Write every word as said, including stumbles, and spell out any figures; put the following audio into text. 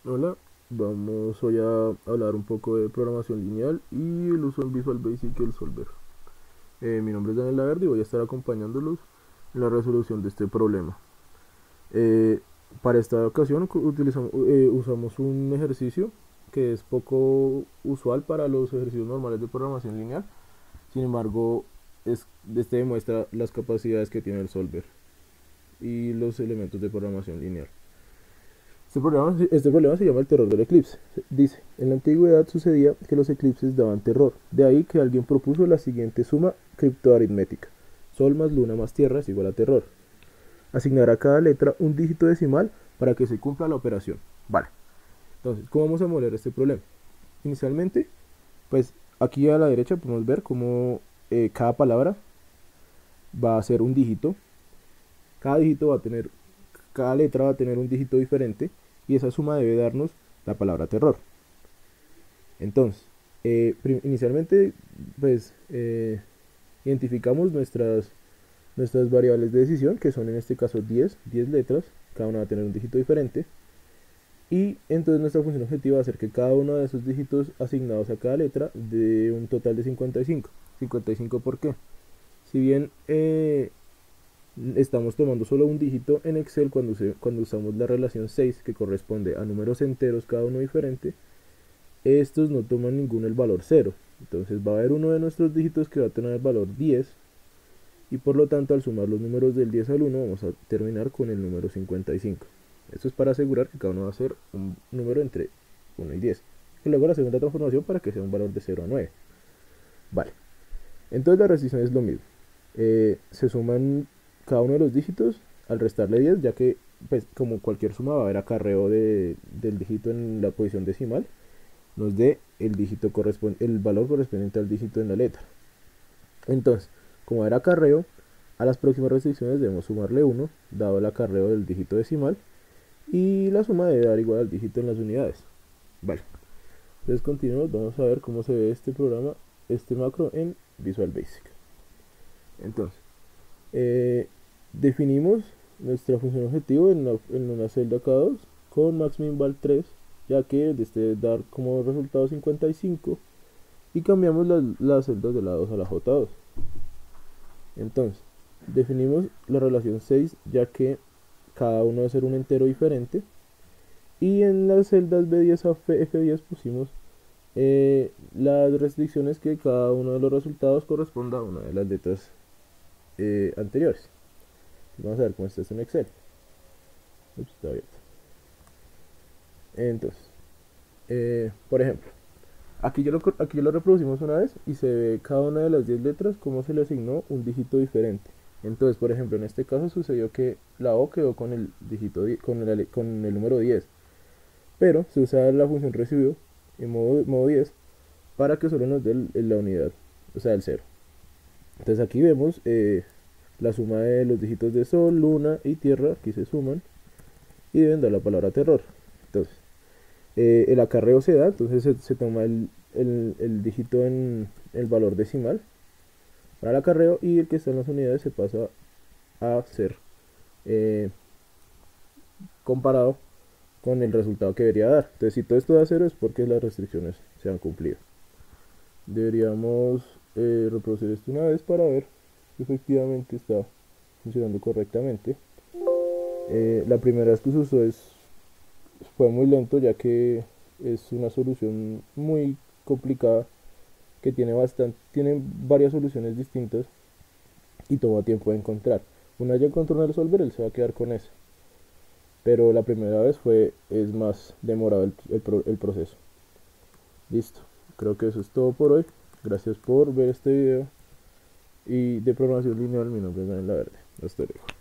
Hola, vamos hoy a hablar un poco de programación lineal y el uso en Visual Basic y el Solver. Eh, mi nombre es Daniel Laverde y voy a estar acompañándolos en la resolución de este problema. Eh, para esta ocasión utilizamos, eh, usamos un ejercicio que es poco usual para los ejercicios normales de programación lineal. Sin embargo, es, este demuestra las capacidades que tiene el Solver y los elementos de programación lineal. Este problema, este problema se llama el terror del eclipse. Dice, en la antigüedad sucedía que los eclipses daban terror. De ahí que alguien propuso la siguiente suma criptoaritmética. Sol más luna más tierra es igual a terror. Asignar a cada letra un dígito decimal para que se cumpla la operación. Vale. Entonces, ¿cómo vamos a moler este problema? Inicialmente, pues aquí a la derecha podemos ver cómo eh, cada palabra va a ser un dígito. Cada dígito va a tener, cada letra va a tener un dígito diferente y esa suma debe darnos la palabra terror. Entonces, eh, inicialmente, pues, eh, identificamos nuestras, nuestras variables de decisión, que son en este caso diez, diez letras, cada una va a tener un dígito diferente. Y entonces nuestra función objetiva va a ser que cada uno de esos dígitos asignados a cada letra dé un total de cincuenta y cinco. ¿cincuenta y cinco por qué? Si bien eh, estamos tomando solo un dígito en Excel cuando, se, cuando usamos la relación seis, que corresponde a números enteros cada uno diferente, estos no toman ninguno el valor cero. Entonces va a haber uno de nuestros dígitos que va a tener el valor diez y por lo tanto al sumar los números del diez al uno vamos a terminar con el número cincuenta y cinco. Esto es para asegurar que cada uno va a ser un número entre uno y diez. Y luego la segunda transformación para que sea un valor de cero a nueve. Vale. Entonces la restricción es lo mismo. Eh, se suman cada uno de los dígitos al restarle diez, ya que pues, como cualquier suma va a haber acarreo de, del dígito en la posición decimal, nos dé el dígito el valor correspondiente al dígito en la letra. Entonces, como era acarreo, a las próximas restricciones debemos sumarle uno, dado el acarreo del dígito decimal, y la suma debe dar igual al dígito en las unidades. Vale. Entonces continuamos, vamos a ver cómo se ve este programa, este macro en Visual Basic. Entonces, eh, definimos nuestra función objetivo en, la, en una celda K dos con maxminval tres, ya que desde dar como resultado cincuenta y cinco, y cambiamos las, las celdas de la dos a la J dos. Entonces, definimos la relación seis, ya que cada uno debe ser un entero diferente, y en las celdas B diez a F diez pusimos eh, las restricciones que cada uno de los resultados corresponda a una de las letras eh, anteriores. Vamos a ver cómo está esto en Excel. Ups, está abierto. Entonces, eh, por ejemplo, aquí ya, lo, aquí ya lo reproducimos una vez y se ve cada una de las diez letras cómo se le asignó un dígito diferente. Entonces, por ejemplo, en este caso sucedió que la O quedó con el dígito con el, con el número diez, pero se usa la función residuo en modo, modo diez para que solo nos dé el, la unidad, o sea, el cero. Entonces aquí vemos eh, la suma de los dígitos de sol, luna y tierra, aquí se suman y deben dar la palabra terror. Entonces, eh, el acarreo se da, entonces se, se toma el, el, el dígito en el valor decimal para el acarreo, y el que está en las unidades se pasa a ser eh, comparado con el resultado que debería dar. Entonces, si todo esto da cero es porque las restricciones se han cumplido. Deberíamos eh, reproducir esto una vez para ver si efectivamente está funcionando correctamente. Eh, la primera vez que se usó es, fue muy lento, ya que es una solución muy complicada que tiene, bastante, tiene varias soluciones distintas y toma tiempo de encontrar. Una vez ya encontró una resolver, él se va a quedar con esa. Pero la primera vez fue, es más demorado el, el, el proceso. Listo, creo que eso es todo por hoy. Gracias por ver este video y de programación lineal. Mi nombre es Daniel Laverde. Hasta luego.